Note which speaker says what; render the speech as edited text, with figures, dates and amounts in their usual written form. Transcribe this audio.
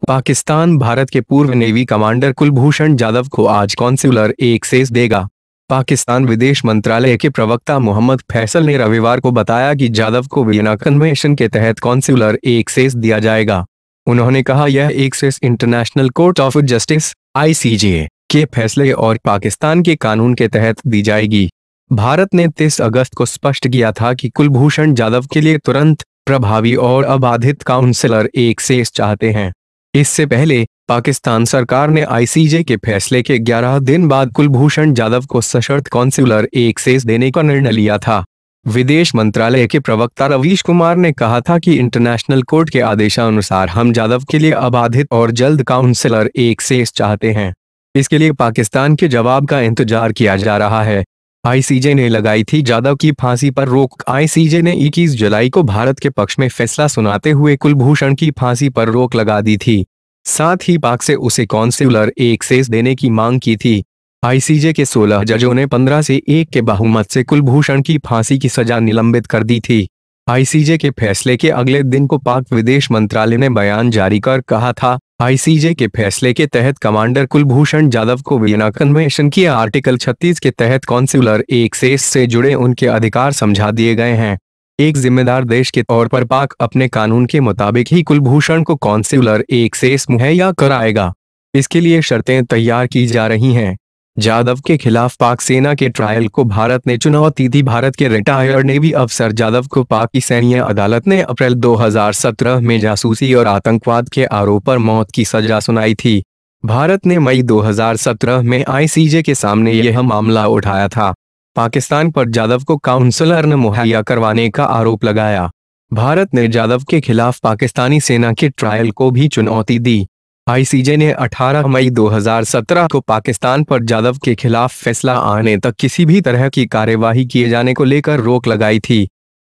Speaker 1: पाकिस्तान भारत के पूर्व navy commander Kulbhushan Jadhav को आज कॉन्सुलर एक्सेस देगा। पाकिस्तान विदेश मंत्रालय के प्रवक्ता मोहम्मद फैसल ने रविवार को बताया कि जाधव को वियना कन्वेंशन के तहत कॉन्सुलर एक्सेस दिया जाएगा। उन्होंने कहा यह access international court of justice (ICJ) के फैसले और पाकिस्तान के कानून के तहत दी जाएगी। भारत ने 30 अगस्त को स्पष्ट किया था कि कुलभूषण जाधव के लिए तुरंत, प्रभावी और अबाधित काउंसलर एक्सेस चाहते हैं। इससे पहले पाकिस्तान सरकार ने ICJ के फैसले के 11 दिन बाद कुलभूषण जाधव को सशर्त कॉन्सुलर एक्सेस देने का निर्णय लिया था। विदेश मंत्रालय के प्रवक्ता रवीश कुमार ने कहा था कि इंटरनेशनल कोर्ट के आदेशानुसार हम जाधव के लिए अबाधित और जल्द काउंसलर एक्सेस चाहते हैं। इसके लिए पाकिस्तान के जवाब का इंतजार किया जा रहा है। ICJ ने लगाई थी जाधव की फांसी पर रोक। ICJ ने 21 जुलाई को भारत के पक्ष में फैसला सुनाते हुए कुलभूषण की फांसी पर रोक लगा दी थी। साथ ही पाक से उसे कॉन्सुलर एक्सेस देने की मांग की थी। ICJ के 16 जजों ने 15 से 1 के बहुमत से कुलभूषण की फांसी की सजा निलंबित कर दी थी। ICJ के फैसले के अगले दिन को पाक विदेश मंत्रालय ने बयान जारी कर कहा था, ICJ के फैसले के तहत कमांडर कुलभूषण जाधव को वियना कन्वेंशन की आर्टिकल 36 के तहत कॉन्सुलर एक्सेस से जुड़े उनके अधिकार समझा दिए गए हैं। एक जिम्मेदार देश के तौर पर पाक अपने कानून के मुताबिक ही कुलभूषण को कॉन्सुलर एक्सेस मुहैया कराएगा। इसके लिए शर्तें तैयार की जा रही हैं। जाधव के खिलाफ पाक सेना के ट्रायल को भारत ने चुनौती दी। भारत के रिटायर्ड नेवी अफसर जाधव को पाक की सैन्य अदालत ने अप्रैल 2017 में जासूसी और आतंकवाद के आरोप पर मौत की सजा सुनाई थी। भारत ने मई 2017 में ICJ के सामने यह मामला उठाया था। पाकिस्तान पर जाधव को काउंसलर न मुहैया करवाने का आरोप लगाया। भारत ने जाधव के खिलाफ पाकिस्तानी सेना के ट्रायल को भी चुनौती दी। ICJ ने 18 मई 2017 को पाकिस्तान पर जाधव के खिलाफ फैसला आने तक किसी भी तरह की कार्यवाही किए जाने को लेकर रोक लगाई थी।